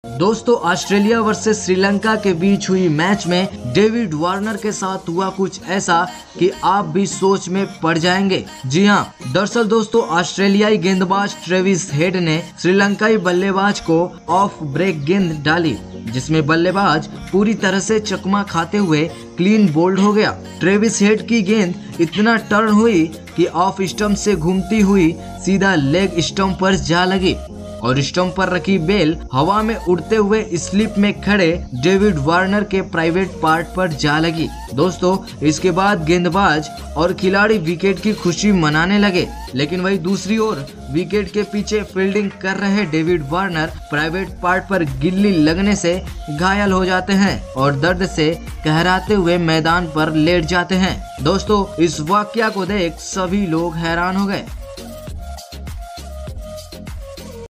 दोस्तों, Australia versus Sri Lanka के बीच हुई मैच में डेविड वार्नर के साथ हुआ कुछ ऐसा कि आप भी सोच में पड़ जाएंगे। जी हाँ, दरअसल दोस्तों, ऑस्ट्रेलियाई गेंदबाज ट्रेविस हेड ने श्रीलंकाई बल्लेबाज को ऑफ ब्रेक गेंद डाली, जिसमें बल्लेबाज पूरी तरह से चकमा खाते हुए क्लीन बोल्ड हो गया। ट्रेविस हेड की गेंद इतना टर्न हुई कि ऑफ स्टंप से घूमती हुई सीधा लेग स्टंप पर जा लगी और स्टंप पर रखी बेल हवा में उड़ते हुए स्लिप में खड़े डेविड वार्नर के प्राइवेट पार्ट पर जा लगी। दोस्तों, इसके बाद गेंदबाज और खिलाड़ी विकेट की खुशी मनाने लगे, लेकिन वही दूसरी ओर विकेट के पीछे फील्डिंग कर रहे डेविड वार्नर प्राइवेट पार्ट पर गिल्ली लगने से घायल हो जाते हैं और दर्द से कहराते हुए मैदान पर लेट जाते हैं। दोस्तों, इस वाकया को देख सभी लोग हैरान हो गए।